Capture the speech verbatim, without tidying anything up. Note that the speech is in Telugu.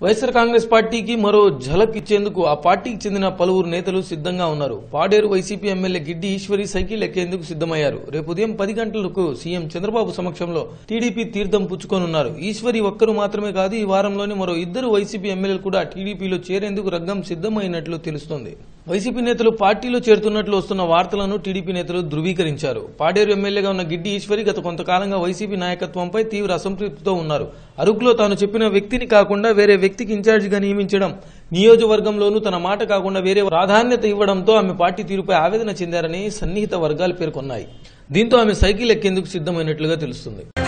వైఎస్ఆర్ కాంగ్రెస్ పార్టీకి మరో ఝలక్ ఇచ్చేందుకు ఆ పార్టీకి చెందిన పలువురు నేతలు సిద్ధంగా ఉన్నారు. Paderu YCP MLA Giddi Eshwari cycle ఎక్కేందుకు సిద్దమయ్యారు. రేపు ఉదయం పది గంటలకు సీఎం చంద్రబాబు సమక్షంలో టీడీపీ తీర్థం పుచ్చుకోనున్నారు. ఈశ్వరి ఒక్కరు మాత్రమే కాదు, ఈ వారంలోనే మరో ఇద్దరు వైసీపీ ఎమ్మెల్యేలు కూడా టీడీపీలో చేరేందుకు రంగం సిద్దమైనట్లు తెలుస్తోంది. వైసీపీ నేతలు పార్టీలో చేరుతున్నట్లు వస్తున్న వార్తలను టీడీపీ నేతలు ధృవీకరించారు. పాడేరు ఎమ్మెల్యేగా ఉన్న గిడ్డి ఈశ్వరి గత కొంతకాలంగా వైసీపీ నాయకత్వంపై తీవ్ర అసంతృప్తితో ఉన్నారు. అరకులో తాను చెప్పిన వ్యక్తిని కాకుండా వేరే వ్యక్తికి ఇన్ఛార్జిగా నియమించడం, నియోజకవర్గంలోనూ తన మాట కాకుండా వేరే ప్రాధాన్యత ఇవ్వడంతో ఆమె పార్టీ తీరుపై ఆవేదన చెందారని సన్నిహిత వర్గాలు పేర్కొన్నాయి. దీంతో ఆమె సైకిల్ ఎక్కేందుకు సిద్దమైనట్లుగా తెలుస్తుంది.